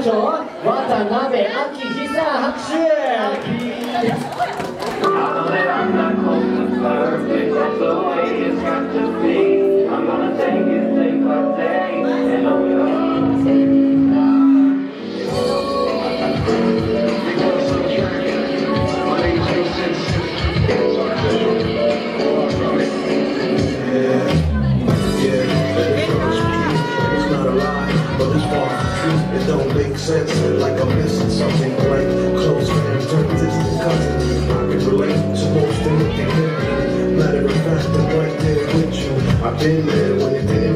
しょう。渡辺明久さん、拍手。 It don't make sense, like I'm missing something, like close friends turn distant cousins. I can relate to most anything. Matter of fact, I'm right there with you. I've been there when it didn't